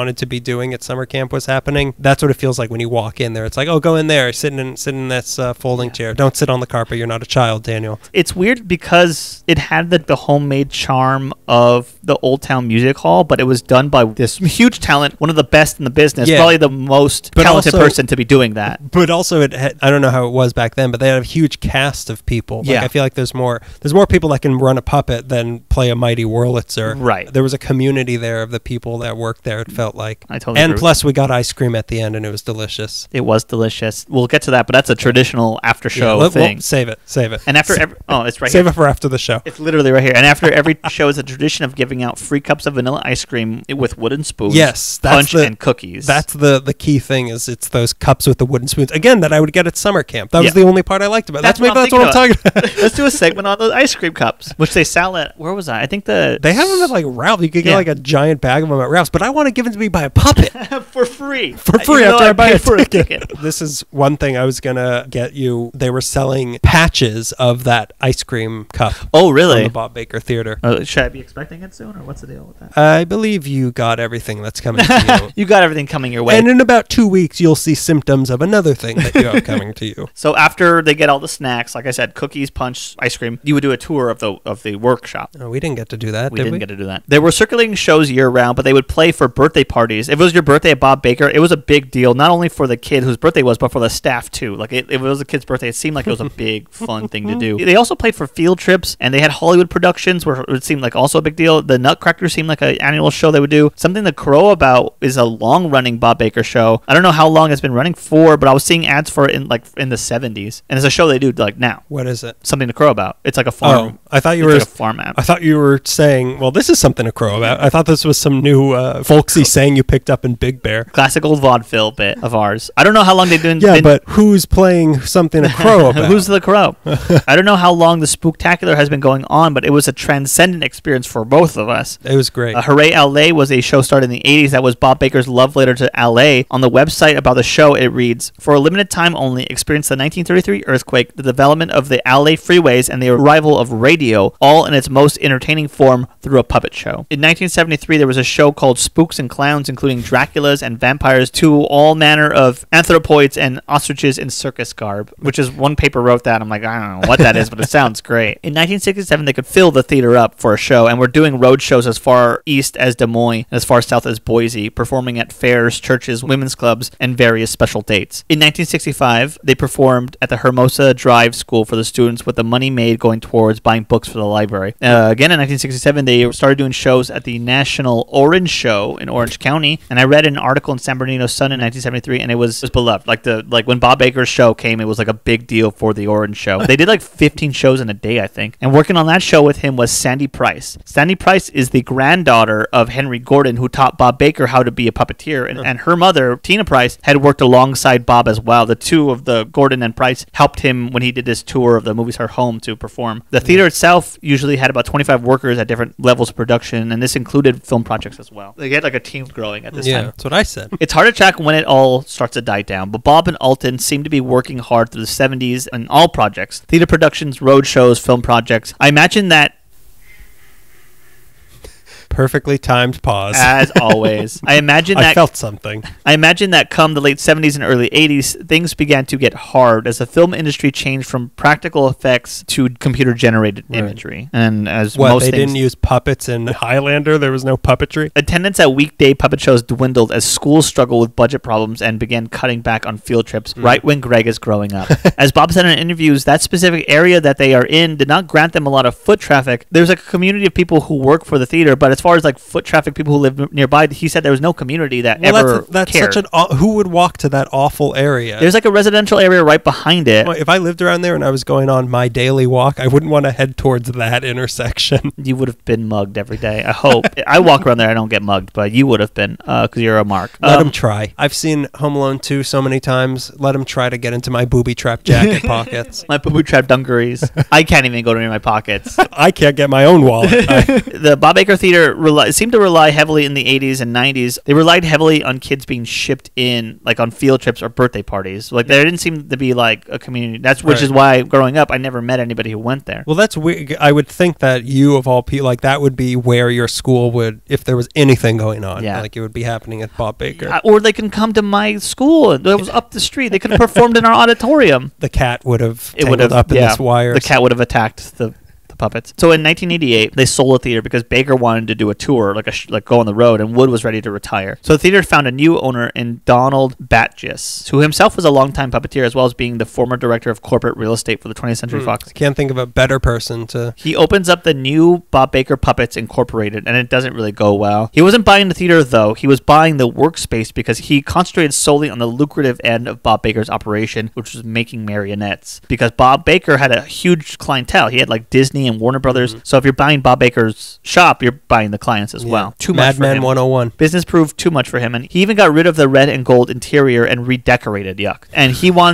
Speaker 2: wanted to be doing at summer camp was happening. That's what it feels like when you walk in there. It's like, oh, go in there, sit in this folding chair. Don't sit on the carpet. You're not a child, Daniel.
Speaker 1: It's weird because it had the homemade charm of the Old Town Music Hall, but it was done by this huge talent, one of the best in the business, probably the most talented person to be doing that.
Speaker 2: But also, I don't know how it was back then, but they had a huge cast of people. Like, I feel like there's more people that can run a puppet than play a mighty Wurlitzer.
Speaker 1: Right.
Speaker 2: There was a community there of the people that worked there, it felt like.
Speaker 1: I totally
Speaker 2: And
Speaker 1: agree.
Speaker 2: plus, we got ice cream at the end, and it was delicious.
Speaker 1: It was delicious. We'll get to that, but that's a traditional after show thing.
Speaker 2: Well, save it.
Speaker 1: And after every... Oh, it's right
Speaker 2: Save
Speaker 1: here.
Speaker 2: it for after the show.
Speaker 1: It's literally right here. And after every show is a tradition of giving out free cups of vanilla ice cream with wooden spoons, punch, and cookies.
Speaker 2: That's the key thing, is it's those cups with the wooden spoons. Again, that I would get at summer camp. That was the only part I liked about it. That's what I'm talking about.
Speaker 1: Let's do a segment on those ice cream cups, which they sell at... Where was I? I think they
Speaker 2: have them at like Ralph. You could get like a giant bag of them at Ralph's, but I want it given to me by a puppet.
Speaker 1: For free.
Speaker 2: For free after I buy a ticket. This is one thing I was going to get you. They were selling patches of that ice cream cup.
Speaker 1: Oh, really?
Speaker 2: From the Bob Baker Theater.
Speaker 1: Should I be expecting it soon, or what's the deal with that?
Speaker 2: I believe you got everything that's coming to you.
Speaker 1: You got everything coming your way.
Speaker 2: And in about 2 weeks, you'll see symptoms of another thing that you have coming to you.
Speaker 1: So after they get all the snacks, like I said, cookies, punch, ice cream, you would do a tour of the workshop.
Speaker 2: Oh, we didn't get to do that,
Speaker 1: We didn't get to do that. There were circulating shows year-round, but they would play for birthday parties. If it was your birthday at Bob Baker, it was a big deal, not only for the kid whose birthday was, but for the staff, too. Like, if it was a kid's birthday, it seemed like it was a big, fun thing to do. They also played for field trips, and they had Hollywood productions, where it seemed like also a big deal. The Nutcracker seemed like an annual show they would do. Something to crow about is a long-running Bob Baker show. I don't know how long it's been running for, but I was seeing ads for it in the 70s. And it's a show they do, like, now.
Speaker 2: What is it?
Speaker 1: Something to crow about. It's like a farm.
Speaker 2: Oh, I thought you
Speaker 1: were
Speaker 2: like
Speaker 1: a farm ad.
Speaker 2: I thought you were saying, well, this is something to crow about. I thought this was some new folksy saying you picked up in Big Bear.
Speaker 1: Classical vaudeville bit of ours. I don't know how long they've been...
Speaker 2: Yeah, but who's playing something to crow about?
Speaker 1: Who's the crow? I don't know how long the Spooktacular has been going on, but it was a transcendent experience for both of us.
Speaker 2: It was great.
Speaker 1: Hooray LA was a show started in the 80s that was Bob Baker's love letter to LA. On the website about the show, it reads, "For a limited time only, experience the 1933 earthquake, the development of the LA freeways, and the arrival of radio, all in its most entertaining form through a puppet show." In 1973, there was a show called Spooks and Clowns, including Draculas and vampires to all manner of anthropoids and ostriches in circus garb, which is one paper wrote that. I'm like, I don't know what that is, but it sounds great. In 1967, they could fill the theater up for a show, and we're doing road shows as far east as Des Moines and as far south as Boise, performing at fairs, churches, women's clubs, and various special dates. In 1965, they performed at the Hermosa Drive School for the students, with the money made going towards buying books for the library. Again, in 1967, they started doing shows at the National Orange Show in Orange County, and I read an article in San Bernardino Sun in 1973, and it was beloved. Like when Bob Baker's show came, it was like a big deal for the Orange Show. They did like 15 shows in a day, I think. And working on that show with him was Sandy Price. Sandy Price is the granddaughter of Henry Gordon, who taught Bob Baker how to be a puppeteer, and her mother, Tina Price, had worked alongside Bob as well. The two of the Gordon and Price helped him when he did this tour of the movies Her Home to perform. The theater itself usually had about 25 workers at different levels of production, and this included film projects as well. They had like a team growing at this time.
Speaker 2: Yeah, that's what I said.
Speaker 1: It's hard to track when it all starts to die down, but Bob and Alton seem to be working hard through the 70s on all projects. Theater productions, road shows, film projects. I imagine that
Speaker 2: Perfectly timed pause.
Speaker 1: As always. I
Speaker 2: felt something.
Speaker 1: I imagine that come the late 70s and early 80s, things began to get hard as the film industry changed from practical effects to computer-generated imagery. And as most
Speaker 2: they
Speaker 1: things,
Speaker 2: didn't use puppets in Highlander? There was no puppetry?
Speaker 1: attendance at weekday puppet shows dwindled as schools struggled with budget problems and began cutting back on field trips right when Greg is growing up. As Bob said in interviews, that specific area that they are in did not grant them a lot of foot traffic. There's like a community of people who work for the theater, but as far as like foot traffic, people who live nearby, he said there was no community that ever
Speaker 2: that's
Speaker 1: cared.
Speaker 2: such an who would walk to that awful area?
Speaker 1: There's like a residential area right behind it.
Speaker 2: Well, if I lived around there and I was going on my daily walk, I wouldn't want to head towards that intersection.
Speaker 1: You would have been mugged every day. I hope. I walk around there, I don't get mugged, but you would have been because you're a mark.
Speaker 2: Let him try. I've seen Home Alone 2 so many times. Let him try to get into my booby trap jacket pockets.
Speaker 1: My booby trap dungarees. I can't even go to my pockets.
Speaker 2: I can't get my own wallet.
Speaker 1: The Bob Baker Theater theater seemed to rely heavily in the 80s and 90s. They relied heavily on kids being shipped in, like on field trips or birthday parties. Like there didn't seem to be like a community. Which is why growing up, I never met anybody who went there.
Speaker 2: Well, that's weird. I would think that you, of all people, like that would be where your school would, if there was anything going on, like it would be happening at Bob Baker.
Speaker 1: Or they can come to my school. It was up the street. They could have performed in our auditorium.
Speaker 2: The cat would have tangled up in this wires.
Speaker 1: The cat would have attacked the puppets. So in 1988, they sold the theater because Baker wanted to do a tour, like go on the road, and Wood was ready to retire. So the theater found a new owner in Donald Batgis, who himself was a longtime puppeteer as well as being the former director of corporate real estate for the 20th Century Fox.
Speaker 2: I can't think of a better person to...
Speaker 1: He opens up the new Bob Baker Puppets Incorporated, and it doesn't really go well. He wasn't buying the theater, though. He was buying the workspace because he concentrated solely on the lucrative end of Bob Baker's operation, which was making marionettes. Because Bob Baker had a huge clientele. He had like Disney and Warner Brothers. So if you're buying Bob Baker's shop, you're buying the clients as well. Too much for him.
Speaker 2: Madman 101.
Speaker 1: Business proved too much for him, and he even got rid of the red and gold interior and redecorated. Yuck. And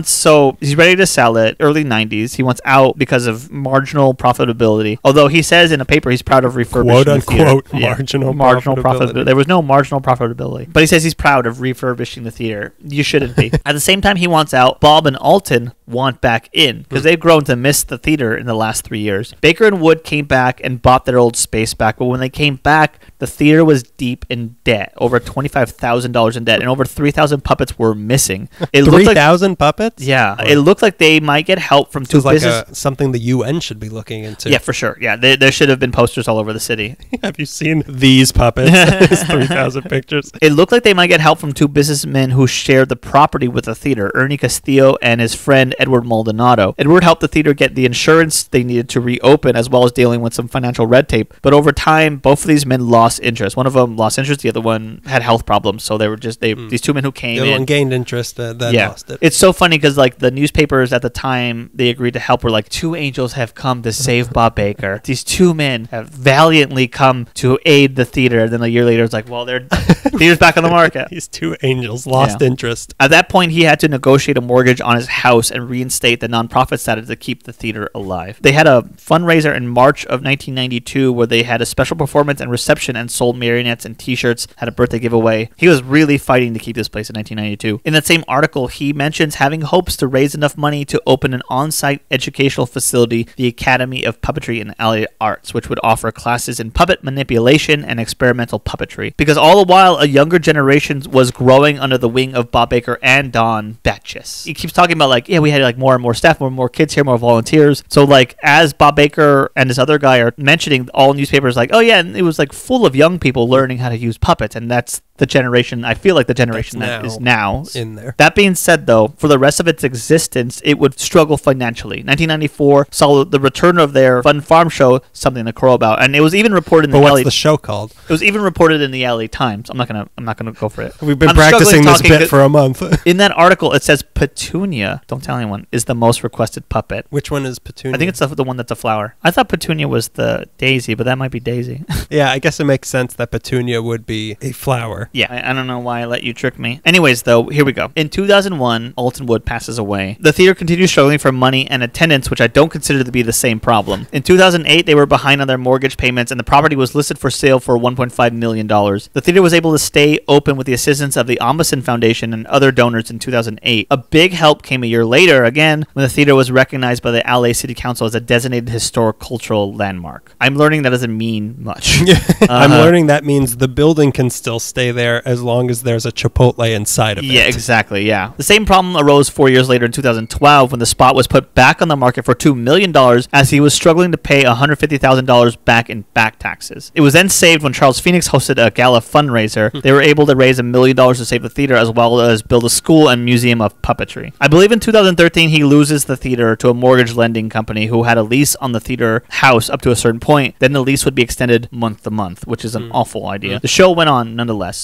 Speaker 1: he's ready to sell it. Early 90s. He wants out because of marginal profitability. Although he says in a paper he's proud of refurbishing
Speaker 2: quote unquote marginal profitability.
Speaker 1: There was no marginal profitability. But he says he's proud of refurbishing the theater. You shouldn't be. At the same time he wants out, Bob and Alton want back in because they've grown to miss the theater in the last 3 years. Baker and Wood came back and bought their old space back, but when they came back, the theater was deep in debt, over $25,000 in debt, and over 3,000 puppets were missing.
Speaker 2: 3,000 puppets?
Speaker 1: Yeah. It looked like they might get help from two businesses.
Speaker 2: Something the UN should be looking into.
Speaker 1: Yeah, for sure. Yeah, there should have been posters all over the city.
Speaker 2: Have you seen these puppets? It's 3,000 pictures.
Speaker 1: It looked like they might get help from two businessmen who shared the property with the theater, Ernie Castillo and his friend Edward Maldonado. Edward helped the theater get the insurance they needed to reopen, as well as dealing with some financial red tape. But over time, both of these men lost interest. One of them lost interest, the other one had health problems. So they were just these two men who came in.
Speaker 2: The other one gained interest, then lost it.
Speaker 1: It's so funny because like the newspapers at the time they agreed to help were like, 2 angels have come to save Bob Baker. These two men have valiantly come to aid the theater. And then a year later, it's like, well, theater's back on the market.
Speaker 2: These 2 angels lost interest.
Speaker 1: At that point, he had to negotiate a mortgage on his house and reinstate the nonprofit status to keep the theater alive. They had a fundraiser in March of 1992 where they had a special performance and reception and sold marionettes and t-shirts, had a birthday giveaway. He was really fighting to keep this place in 1992. In that same article, he mentions having hopes to raise enough money to open an on-site educational facility, the Academy of Puppetry and Allied Arts, which would offer classes in puppet manipulation and experimental puppetry. Because all the while, a younger generation was growing under the wing of Bob Baker and Don Batgis. He keeps talking about like, we had like more and more staff, more kids here, more volunteers. So like as Bob Baker and this other guy are mentioning, all newspapers like, and it was like full of young people learning how to use puppets, and that's the generation, I feel like the generation that is now
Speaker 2: in there.
Speaker 1: That being said, though, for the rest of its existence, it would struggle financially. 1994 saw the return of their Fun Farm show, something to crow about, and it was even reported in the
Speaker 2: what's the show called?
Speaker 1: It was even reported in the LA Times. I'm not gonna go for it.
Speaker 2: We've been practicing this bit for a month.
Speaker 1: In that article, it says Petunia, don't tell anyone, is the most requested puppet.
Speaker 2: Which one is Petunia?
Speaker 1: I think it's the one that's a flower. I thought Petunia was the daisy, but that might be Daisy.
Speaker 2: Yeah, I guess it makes sense that Petunia would be a flower.
Speaker 1: Yeah, I don't know why I let you trick me. Anyways, though, here we go. In 2001, Alton Wood passes away. The theater continues struggling for money and attendance, which I don't consider to be the same problem. In 2008, they were behind on their mortgage payments, and the property was listed for sale for $1.5 million. The theater was able to stay open with the assistance of the Ombudsman Foundation and other donors in 2008. A big help came a year later, again, when the theater was recognized by the LA City Council as a designated historic cultural landmark. I'm learning that doesn't mean much.
Speaker 2: I'm learning that means the building can still stay there as long as there's a Chipotle inside of it.
Speaker 1: Yeah, exactly, yeah. The same problem arose 4 years later in 2012 when the spot was put back on the market for $2 million as he was struggling to pay $150,000 back in back taxes. It was then saved when Charles Phoenix hosted a gala fundraiser. They were able to raise $1 million to save the theater as well as build a school and museum of puppetry. I believe in 2013 he loses the theater to a mortgage lending company who had a lease on the theater house up to a certain point. Then the lease would be extended month to month, which is an awful idea. The show went on nonetheless.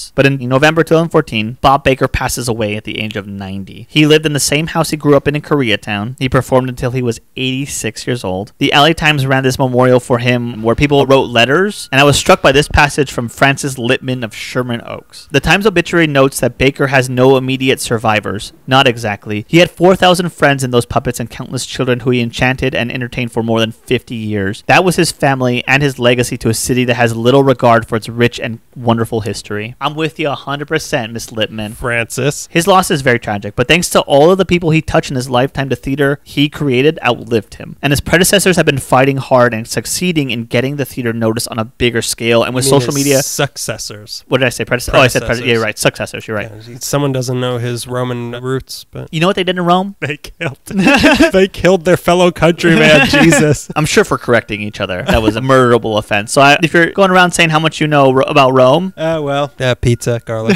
Speaker 1: months. But in November 2014, Bob Baker passes away at the age of 90. He lived in the same house he grew up in Koreatown. He performed until he was 86 years old. The LA Times ran this memorial for him where people wrote letters, and I was struck by this passage from Francis Littman of Sherman Oaks. The Times obituary notes that Baker has no immediate survivors. Not exactly. He had 4,000 friends in those puppets and countless children who he enchanted and entertained for more than 50 years. That was his family and his legacy to a city that has little regard for its rich and wonderful history. I'm with you 100%, Miss Littman.
Speaker 2: Francis.
Speaker 1: His loss is very tragic, but thanks to all of the people he touched in his lifetime, the theater he created outlived him. And his predecessors have been fighting hard and succeeding in getting the theater noticed on a bigger scale. And with social media...
Speaker 2: Successors.
Speaker 1: What did I say? Oh, I said predecessors. Yeah, you're right. Successors, you're right.
Speaker 2: Yeah, someone doesn't know his Roman roots, but...
Speaker 1: You know what they did in Rome?
Speaker 2: They killed their fellow countryman, Jesus.
Speaker 1: I'm sure for correcting each other. That was a murderable offense. So if you're going around saying how much you know about Rome...
Speaker 2: pizza, garlic.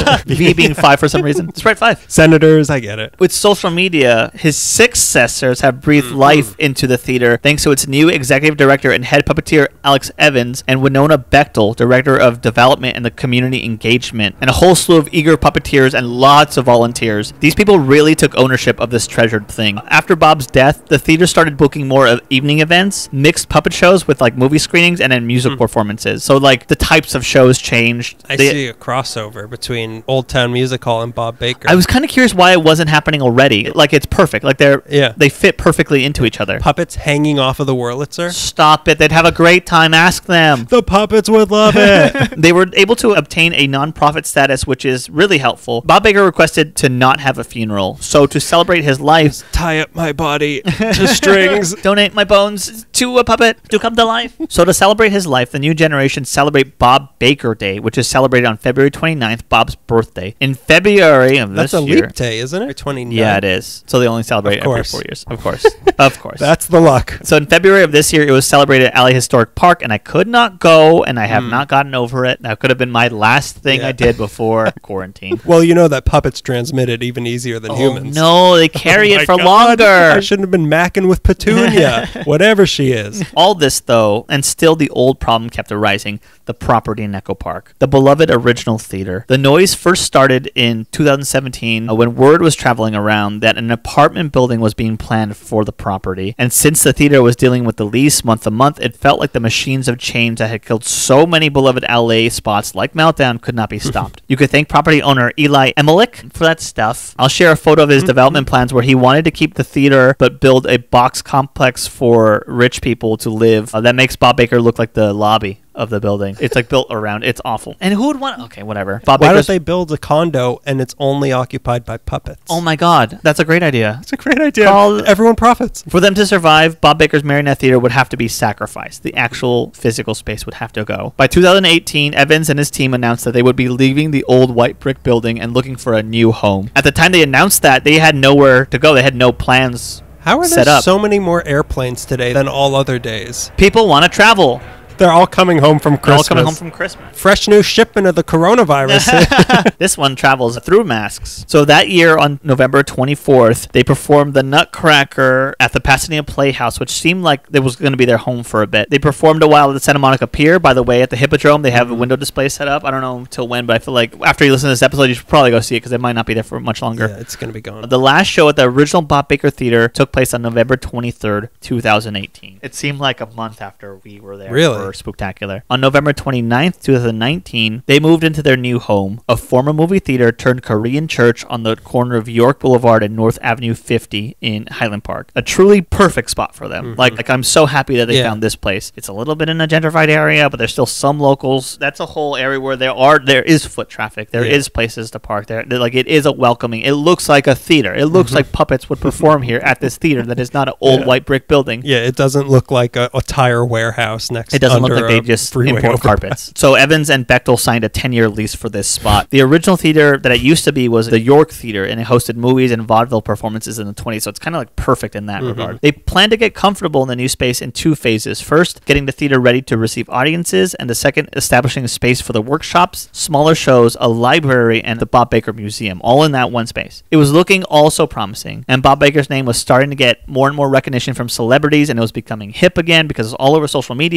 Speaker 1: V being 5 for some reason. It's right, 5.
Speaker 2: Senators, I get it.
Speaker 1: With social media, his successors have breathed life into the theater thanks to its new executive director and head puppeteer Alex Evans and Winona Bechtel, director of development and the community engagement, and a whole slew of eager puppeteers and lots of volunteers. These people really took ownership of this treasured thing. After Bob's death, the theater started booking more of evening events, mixed puppet shows with like movie screenings, and then music performances. So like the types of shows changed.
Speaker 2: I see a crossover between Old Town Music Hall and Bob Baker.
Speaker 1: I was kind of curious why it wasn't happening already. Like it's perfect. Like they fit perfectly into each other.
Speaker 2: Puppets hanging off of the Wurlitzer?
Speaker 1: Stop it. They'd have a great time. Ask them.
Speaker 2: The puppets would love it.
Speaker 1: They were able to obtain a non-profit status, which is really helpful. Bob Baker requested to not have a funeral. So to celebrate his life...
Speaker 2: Just tie up my body to strings.
Speaker 1: Donate my bones to a puppet to come to life. So to celebrate his life, the new generation celebrate Bob Baker Day, which is celebrated on February 29th, Bob's birthday. In February of this year...
Speaker 2: That's a leap day, isn't it? 29.
Speaker 1: Yeah, it is. So they only celebrate every 4 years. Of course. Of course.
Speaker 2: That's the luck.
Speaker 1: So in February of this year, it was celebrated at LA Historic Park, and I could not go, and I have not gotten over it. That could have been my last thing I did before quarantine.
Speaker 2: Well, you know that puppets transmit it even easier than humans.
Speaker 1: No, they carry it for longer.
Speaker 2: I shouldn't have been macking with Petunia, whatever she is.
Speaker 1: All this, though, and still the old problem kept arising, the property in Echo Park, the beloved original theater. The noise first started in 2017 when word was traveling around that an apartment building was being planned for the property. And since the theater was dealing with the lease month to month, it felt like the machines of change that had killed so many beloved LA spots like Meltdown could not be stopped. You could thank property owner Eli Emelick for that stuff. I'll share a photo of his development plans where he wanted to keep the theater but build a box complex for rich people to live. That makes Bob Baker look like the lobby of the building. It's like built around. It's awful. And who would want... Okay, whatever.
Speaker 2: Why don't they build a condo and it's only occupied by puppets?
Speaker 1: Oh my God. That's a great idea.
Speaker 2: It's a great idea. Everyone profits.
Speaker 1: For them to survive, Bob Baker's Marionette Theater would have to be sacrificed. The actual physical space would have to go. By 2018, Evans and his team announced that they would be leaving the old white brick building and looking for a new home. At the time they announced that, they had nowhere to go. They had no plans.
Speaker 2: How are there so many more airplanes today than all other days?
Speaker 1: People want to travel.
Speaker 2: They're all coming home from Christmas. Fresh new shipment of the coronavirus.
Speaker 1: This one travels through masks. So that year on November 24th, they performed the Nutcracker at the Pasadena Playhouse, which seemed like it was going to be their home for a bit. They performed a while at the Santa Monica Pier. By the way, at the Hippodrome, they have a window display set up. I don't know until when, but I feel like after you listen to this episode, you should probably go see it because it might not be there for much longer.
Speaker 2: Yeah, it's going to be gone.
Speaker 1: The last show at the original Bob Baker Theater took place on November 23rd, 2018. It seemed like a month after we were there.
Speaker 2: Really?
Speaker 1: Spooktacular. On November 29th, 2019, they moved into their new home, a former movie theater turned Korean church on the corner of York Boulevard and North Avenue 50 in Highland Park. A truly perfect spot for them. Like I'm so happy that they found this place. It's a little bit in a gentrified area, but there's still some locals. That's a whole area where there is foot traffic. There is places to park there. Like it is a welcoming. It looks like a theater. It looks like puppets would perform here at this theater that is not an old white brick building.
Speaker 2: Yeah, it doesn't look like a tire warehouse next to
Speaker 1: it doesn't look like they just import carpets. So Evans and Bechtel signed a 10-year lease for this spot. The original theater that it used to be was the York Theater, and it hosted movies and vaudeville performances in the 20s, so it's kind of like perfect in that regard. They plan to get comfortable in the new space in 2 phases. First, getting the theater ready to receive audiences, and the second, establishing a space for the workshops, smaller shows, a library, and the Bob Baker Museum, all in that one space. It was looking also promising, and Bob Baker's name was starting to get more and more recognition from celebrities, and it was becoming hip again because it's all over social media. Everybody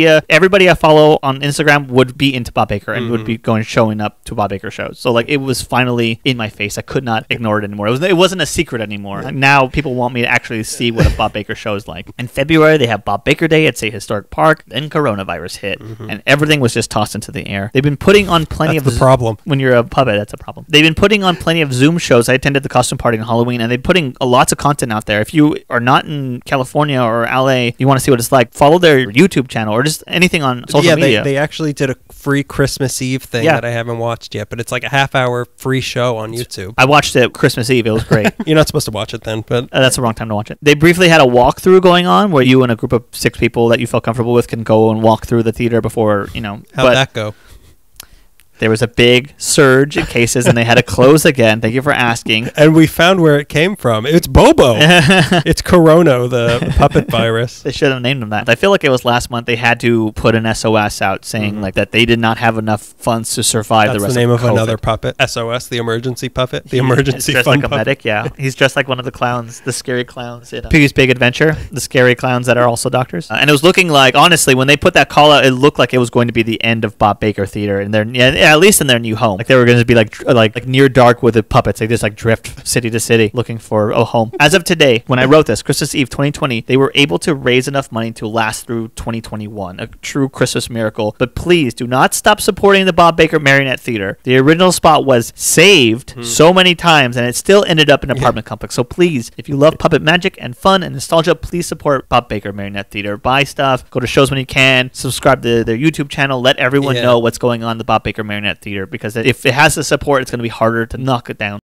Speaker 1: everybody I follow on Instagram would be into Bob Baker and would be showing up to Bob Baker shows. So like it was finally in my face. I could not ignore it anymore. It wasn't a secret anymore. Like, now people want me to actually see what a Bob Baker show is like. In February, they have Bob Baker Day at Say Historic Park. Then coronavirus hit, and everything was just tossed into the air. They've been putting on plenty
Speaker 2: That's
Speaker 1: of
Speaker 2: the problem.
Speaker 1: When you're a puppet, that's a problem. They've been putting on plenty of Zoom shows. I attended the costume party on Halloween, and they're putting lots of content out there. If you are not in California or LA, you want to see what it's like, follow their YouTube channel or just anything on social media.
Speaker 2: They actually did a free Christmas Eve thing that I haven't watched yet, but it's like a half-hour free show on YouTube.
Speaker 1: I watched it Christmas Eve. It was great.
Speaker 2: You're not supposed to watch it then, but
Speaker 1: that's the wrong time to watch it. They briefly had a walkthrough going on where you and a group of 6 people that you felt comfortable with can go and walk through the theater before,
Speaker 2: how'd that go?
Speaker 1: There was a big surge in cases, and they had to close again. Thank you for asking.
Speaker 2: And we found where it came from. It's Bobo. It's Corona, the puppet virus.
Speaker 1: They should have named him that. I feel like it was last month they had to put an SOS out saying like that they did not have enough funds to survive the rest of COVID.
Speaker 2: That's the name of another puppet. SOS, the emergency puppet. The emergency
Speaker 1: fund
Speaker 2: fund
Speaker 1: like a medic, yeah. He's dressed like one of the clowns, the scary clowns in Piggy's Big Adventure, the scary clowns that are also doctors. And it was looking like, honestly, when they put that call out, it looked like it was going to be the end of Bob Baker Theater. And at least in their new home. Like they were going to be like near dark with the puppets. They just like drift city to city looking for a home. As of today, when I wrote this, Christmas Eve 2020, they were able to raise enough money to last through 2021. A true Christmas miracle. But please do not stop supporting the Bob Baker Marionette Theater. The original spot was saved so many times and it still ended up in an apartment complex. So please, if you love puppet magic and fun and nostalgia, please support Bob Baker Marionette Theater. Buy stuff, go to shows when you can, subscribe to their YouTube channel, let everyone know what's going on in the Bob Baker Marionette Theater, because if it has the support, it's going to be harder to knock it down.